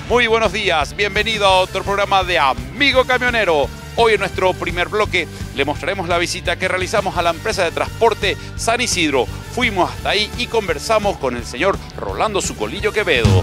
Muy buenos días, bienvenido a otro programa de Amigo Camionero. Hoy en nuestro primer bloque le mostraremos la visita que realizamos a la empresa de transporte San Isidro. Fuimos hasta ahí y conversamos con el señor Rolando Zucolillo Quevedo.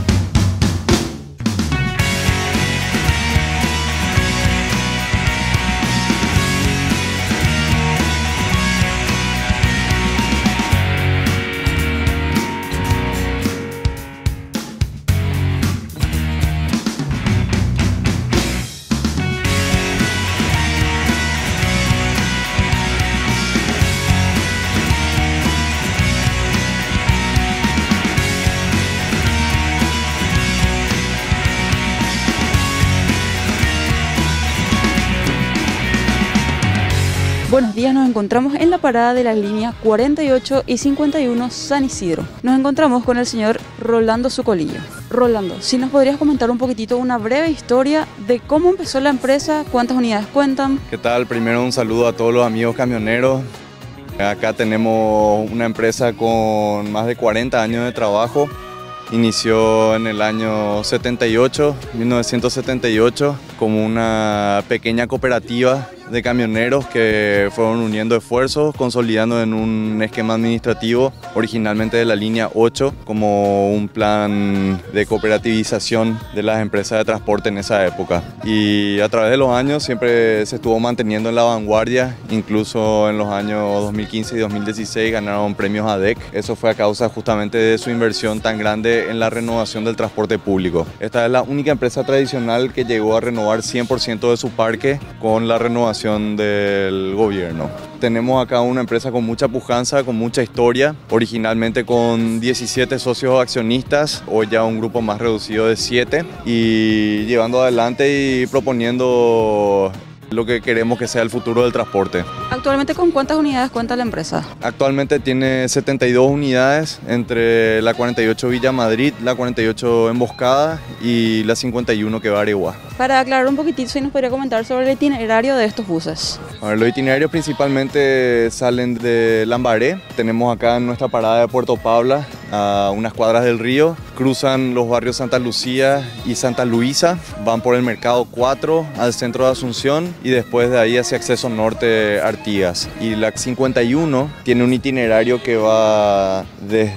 Buenos días, nos encontramos en la parada de las líneas 48 y 51 San Isidro. Nos encontramos con el señor Rolando Zucolillo. Rolando, si nos podrías comentar un poquitito, una breve historia de cómo empezó la empresa, cuántas unidades cuentan. ¿Qué tal? Primero un saludo a todos los amigos camioneros. Acá tenemos una empresa con más de 40 años de trabajo. Inició en el año 1978, como una pequeña cooperativa de camioneros que fueron uniendo esfuerzos, consolidando en un esquema administrativo originalmente de la línea 8 como un plan de cooperativización de las empresas de transporte en esa época. Y a través de los años siempre se estuvo manteniendo en la vanguardia, incluso en los años 2015 y 2016 ganaron premios ADEC. Eso fue a causa justamente de su inversión tan grande en la renovación del transporte público. Esta es la única empresa tradicional que llegó a renovar 100% de su parque con la renovación del gobierno. Tenemos acá una empresa con mucha pujanza, con mucha historia, originalmente con 17 socios accionistas, hoy ya un grupo más reducido de 7, y llevando adelante y proponiendo lo que queremos que sea el futuro del transporte. Actualmente, ¿con cuántas unidades cuenta la empresa? Actualmente tiene 72 unidades entre la 48 Villa Madrid, la 48 Emboscada y la 51 que va a Areguá. Para aclarar un poquitito, si nos podría comentar sobre el itinerario de estos buses. A ver, los itinerarios principalmente salen de Lambaré. Tenemos acá en nuestra parada de Puerto Pabla, a unas cuadras del río. Cruzan los barrios Santa Lucía y Santa Luisa. Van por el Mercado 4 al centro de Asunción y después de ahí hacia acceso norte Artigas. Y la 51 tiene un itinerario que va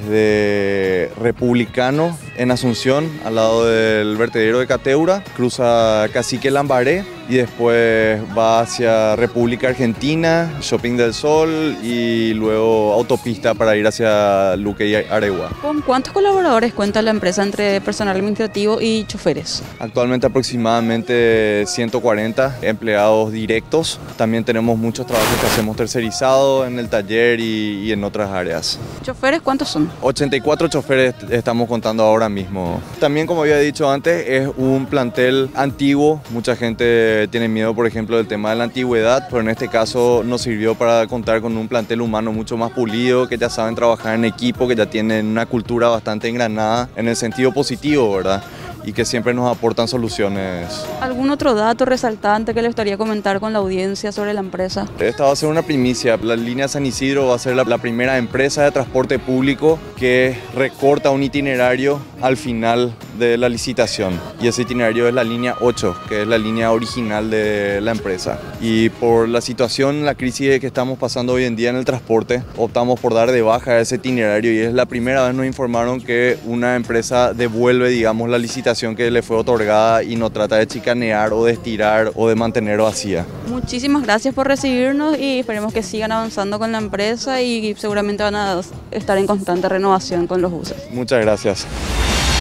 desde Republicano en Asunción, al lado del vertedero de Cateura, cruza Cacique Lambaré y después va hacia República Argentina, Shopping del Sol y luego autopista para ir hacia Luque y Areguá. ¿Con cuántos colaboradores cuenta la empresa entre personal administrativo y choferes? Actualmente aproximadamente 140 empleados directos. También tenemos muchos trabajos que hacemos tercerizados en el taller y en otras áreas. ¿Choferes cuántos son? 84 choferes estamos contando ahora mismo. También, como había dicho antes, es un plantel antiguo. Mucha gente tiene miedo, por ejemplo, del tema de la antigüedad, pero en este caso nos sirvió para contar con un plantel humano mucho más pulido, que ya saben trabajar en equipo, que ya tienen una cultura bastante engranada en el sentido positivo, ¿verdad? Y que siempre nos aportan soluciones. ¿Algún otro dato resaltante que le gustaría comentar con la audiencia sobre la empresa? Esta va a ser una primicia. La línea San Isidro va a ser la primera empresa de transporte público que recorta un itinerario al final de la licitación. Y ese itinerario es la línea 8, que es la línea original de la empresa. Y por la situación, la crisis que estamos pasando hoy en día en el transporte, optamos por dar de baja ese itinerario y es la primera vez nos informaron que una empresa devuelve, digamos, la licitación que le fue otorgada y no trata de chicanear o de estirar o de mantener vacía. Muchísimas gracias por recibirnos y esperemos que sigan avanzando con la empresa y seguramente van a estar en constante renovación con los buses. Muchas gracias.